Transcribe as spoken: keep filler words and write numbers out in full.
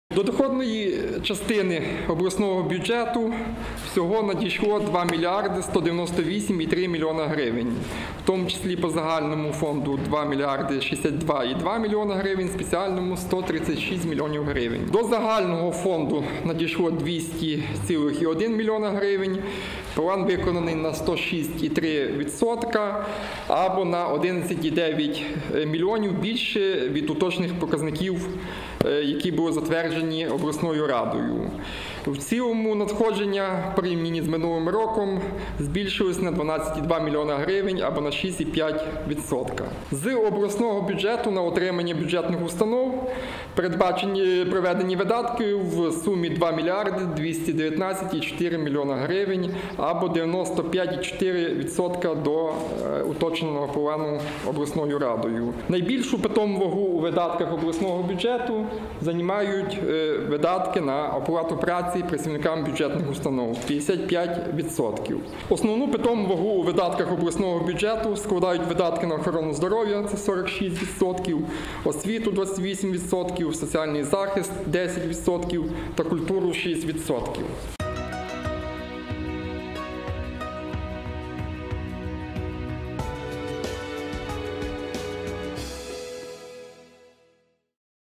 До доходної частини обласного бюджету всього надійшло два мільярди сто дев'яносто вісім цілих три мільйона гривень, в тому числі по загальному фонду два мільярди шістдесят два цілих два мільйона гривень, спеціальному сто тридцять шість мільйонів гривень. До загального фонду надійшло двісті цілих один мільйона гривень, план виконаний на сто шість цілих три відсотка або на одинадцять цілих дев'ять мільйонів більше від уточних показників, які були затверджені обласною радою. В цілому надходження, порівняні з минулим роком, збільшилось на дванадцять цілих два мільйона гривень або на шість цілих п'ять відсотка. З обласного бюджету на утримання бюджетних установ передбачені проведені видатки в сумі два мільярди двісті дев'ятнадцять цілих чотири мільйона гривень або дев'яносто п'ять цілих чотири відсотка до уточненого плану обласною радою. Найбільшу питому вагу у видатках обласного бюджету займають видатки на оплату праці працівникам бюджетних установ – п'ятдесят п'ять відсотків. Основну питому вагу у видатках обласного бюджету складають видатки на охорону здоров'я – це сорок шість відсотків, освіту – двадцять вісім відсотків, соціальний захист – десять відсотків та культуру – шість відсотків.